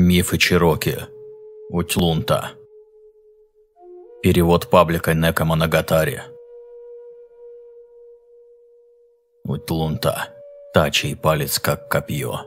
Мифы Чероки. Утлунта. Перевод паблика Нека Моногатари. Утлунта. Та, чей палец как копье.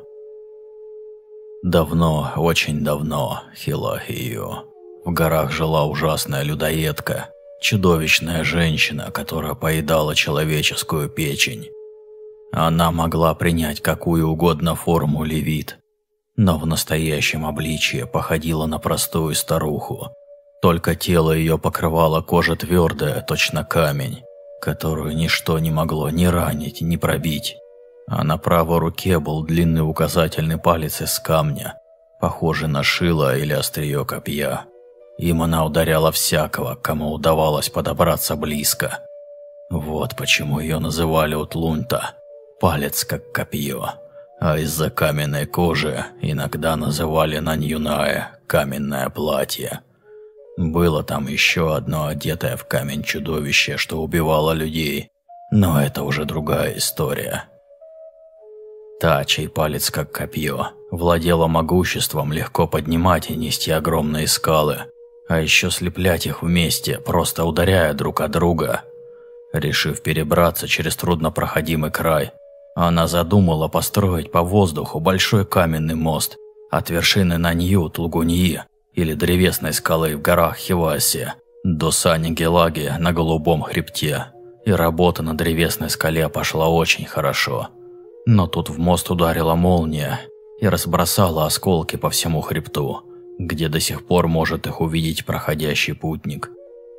Давно, очень давно, Хилахию, в горах жила ужасная людоедка, чудовищная женщина, которая поедала человеческую печень. Она могла принять какую угодно форму или вид, но в настоящем обличье походила на простую старуху. Только тело ее покрывало кожа твердая, точно камень, которую ничто не могло ни ранить, ни пробить. А на правой руке был длинный указательный палец из камня, похожий на шило или острие копья. Им она ударяла всякого, кому удавалось подобраться близко. Вот почему ее называли Утлунта – палец как копье, а из-за каменной кожи иногда называли Наньюнае – каменное платье. Было там еще одно одетое в камень чудовище, что убивало людей, но это уже другая история. Та, чей палец как копье, владела могуществом легко поднимать и нести огромные скалы, а еще слеплять их вместе, просто ударяя друг от друга. Решив перебраться через труднопроходимый край, она задумала построить по воздуху большой каменный мост от вершины Нанью-Тлугуньи или древесной скалы в горах Хиваси до Сани-Гелаги на Голубом хребте, и работа на древесной скале пошла очень хорошо. Но тут в мост ударила молния и разбросала осколки по всему хребту, где до сих пор может их увидеть проходящий путник.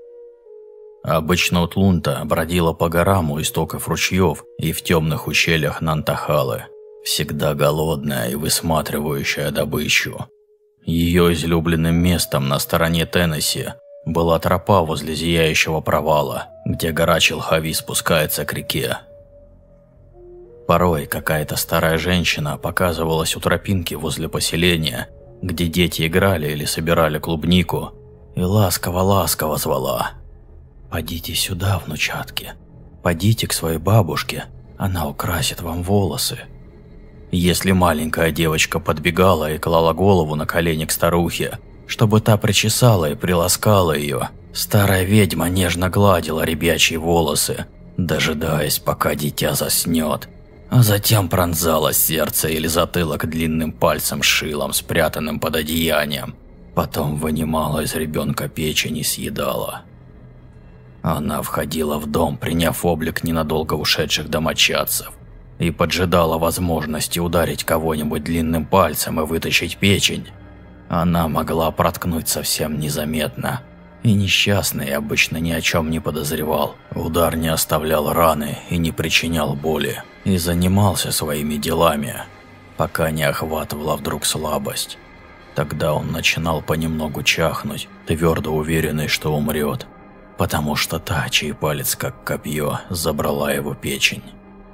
Обычно Утлунта бродила по горам у истоков ручьев и в темных ущельях Нантахалы, всегда голодная и высматривающая добычу. Ее излюбленным местом на стороне Теннесси была тропа возле зияющего провала, где гора Чилхави спускается к реке. Порой какая-то старая женщина показывалась у тропинки возле поселения, где дети играли или собирали клубнику, и ласково-ласково звала: «Подите сюда, внучатки, подите к своей бабушке, она украсит вам волосы». Если маленькая девочка подбегала и клала голову на колени к старухе, чтобы та причесала и приласкала ее, старая ведьма нежно гладила ребячьи волосы, дожидаясь, пока дитя заснет, а затем пронзала сердце или затылок длинным пальцем с шилом, спрятанным под одеянием, потом вынимала из ребенка печень и съедала. Она входила в дом, приняв облик ненадолго ушедших домочадцев, и поджидала возможности ударить кого-нибудь длинным пальцем и вытащить печень. Она могла проткнуть совсем незаметно, и несчастный обычно ни о чем не подозревал. Удар не оставлял раны и не причинял боли, и занимался своими делами, пока не охватывала вдруг слабость. Тогда он начинал понемногу чахнуть, твердо уверенный, что умрет, потому что та, чей палец как копье, забрала его печень.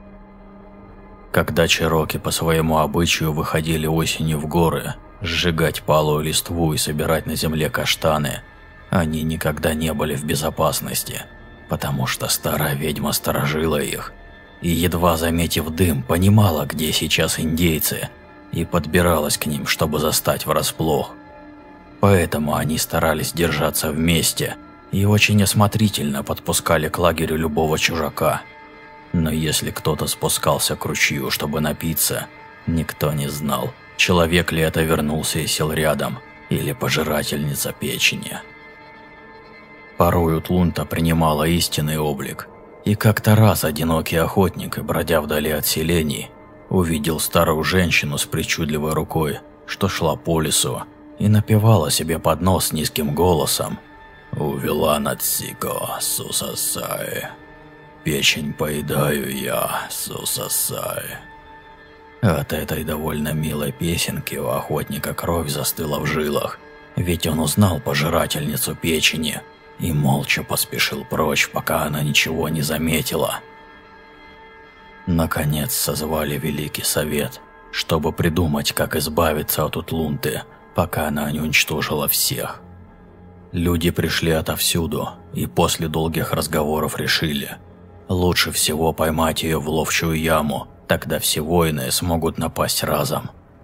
Когда чероки по своему обычаю выходили осенью в горы, сжигать палую листву и собирать на земле каштаны, они никогда не были в безопасности, потому что старая ведьма сторожила их, и, едва заметив дым, понимала, где сейчас индейцы, и подбиралась к ним, чтобы застать врасплох. Поэтому они старались держаться вместе и очень осмотрительно подпускали к лагерю любого чужака. Но если кто-то спускался к ручью, чтобы напиться, никто не знал, человек ли это вернулся и сел рядом, или пожирательница печени. Порой Утлунта принимала истинный облик, и как-то раз одинокий охотник, бродя вдали от селений, увидел старую женщину с причудливой рукой, что шла по лесу и напевала себе под нос низким голосом: «Увела Нацика Сусасай. Печень поедаю я, Сусасай». От этой довольно милой песенки у охотника кровь застыла в жилах, ведь он узнал пожирательницу печени и молча поспешил прочь, пока она ничего не заметила. Наконец созвали Великий Совет, чтобы придумать, как избавиться от Утлунты, пока она не уничтожила всех. Люди пришли отовсюду и после долгих разговоров решили: лучше всего поймать ее в ловчую яму, тогда все воины смогут напасть разом.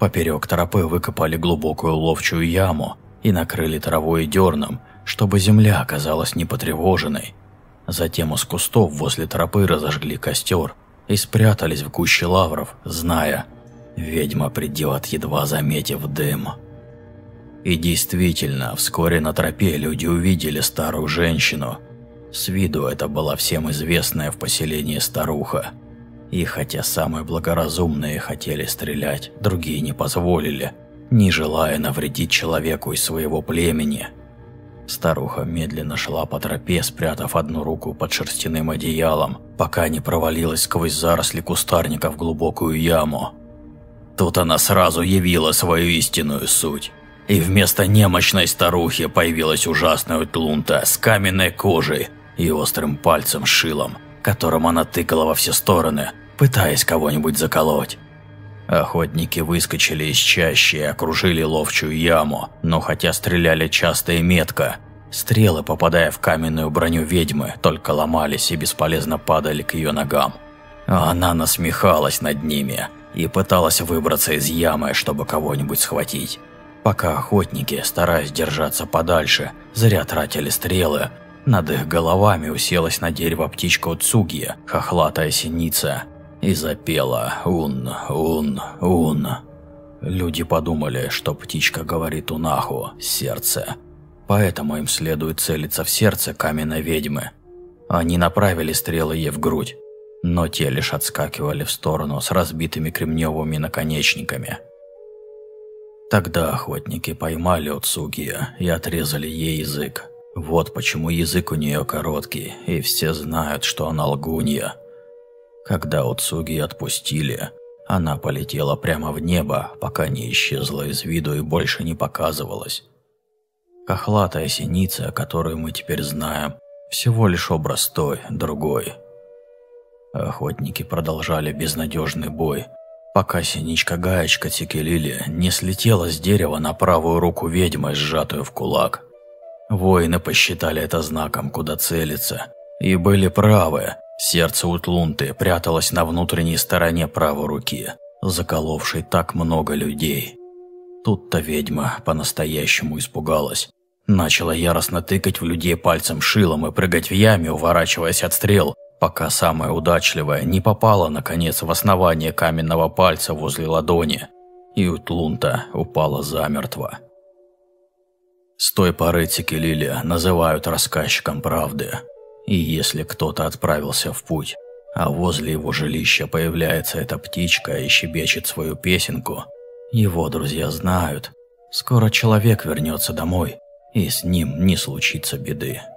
Поперек тропы выкопали глубокую ловчую яму и накрыли травой и дерном, чтобы земля оказалась непотревоженной. Затем из кустов возле тропы разожгли костер и спрятались в гуще лавров, зная, ведьма придет, едва заметив дым. И действительно, вскоре на тропе люди увидели старую женщину. С виду это была всем известная в поселении старуха. И хотя самые благоразумные хотели стрелять, другие не позволили, не желая навредить человеку из своего племени. Старуха медленно шла по тропе, спрятав одну руку под шерстяным одеялом, пока не провалилась сквозь заросли кустарника в глубокую яму. Тут она сразу явила свою истинную суть. И вместо немощной старухи появилась ужасная Утлунта с каменной кожей и острым пальцем-шилом, которым она тыкала во все стороны, пытаясь кого-нибудь заколоть. Охотники выскочили из чащи и окружили ловчую яму, но хотя стреляли часто и метко, стрелы, попадая в каменную броню ведьмы, только ломались и бесполезно падали к ее ногам. А она насмехалась над ними и пыталась выбраться из ямы, чтобы кого-нибудь схватить. Пока охотники, стараясь держаться подальше, зря тратили стрелы, над их головами уселась на дерево птичка Уцугия, хохлатая синица, и запела «Ун». Люди подумали, что птичка говорит «Унаху» – сердце. Поэтому им следует целиться в сердце каменной ведьмы. Они направили стрелы ей в грудь, но те лишь отскакивали в сторону с разбитыми кремневыми наконечниками. Тогда охотники поймали Уцугия и отрезали ей язык. Вот почему язык у нее короткий, и все знают, что она лгунья. Когда Уцугия отпустили, она полетела прямо в небо, пока не исчезла из виду и больше не показывалась. Хохлатая синица, которую мы теперь знаем, всего лишь образ той, другой. Охотники продолжали безнадежный бой, пока синичка-гаечка Тикелили не слетела с дерева на правую руку ведьмы, сжатую в кулак. Воины посчитали это знаком, куда целиться, и были правы. Сердце Утлунты пряталось на внутренней стороне правой руки, заколовшей так много людей. Тут-то ведьма по-настоящему испугалась. Начала яростно тыкать в людей пальцем-шилом и прыгать в яме, уворачиваясь от стрел, пока самая удачливая не попала, наконец, в основание каменного пальца возле ладони, и Утлунта упала замертво. С той поры Тикелили называют рассказчиком правды. И если кто-то отправился в путь, а возле его жилища появляется эта птичка и щебечет свою песенку, его друзья знают, скоро человек вернется домой, и с ним не случится беды.